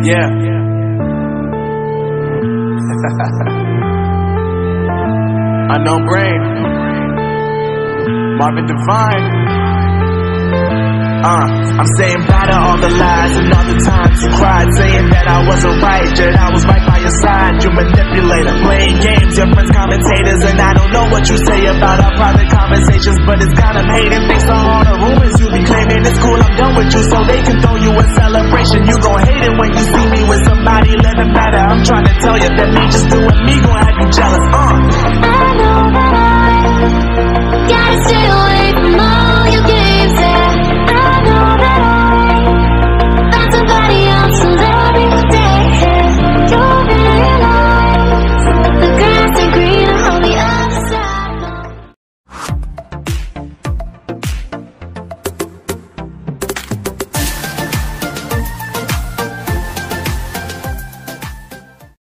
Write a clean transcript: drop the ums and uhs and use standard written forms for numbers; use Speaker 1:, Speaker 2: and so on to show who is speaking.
Speaker 1: Yeah. Unknown Brain, Marvin Divine. I'm saying bye to all the lies and all the times you cried, saying that I wasn't right, yet I was right by your side. You manipulator, playing games, your friends commentators, and I don't know what you say about our private conversations, but it's got them hating. Thanks to all the rumors you be claiming, it's cool, I'm done with you, so they can throw you a celebration. You gon' hate it when you see me with somebody living better. I'm trying to tell you that me just doing me gon' have you jealous.
Speaker 2: I know that I gotta stay away.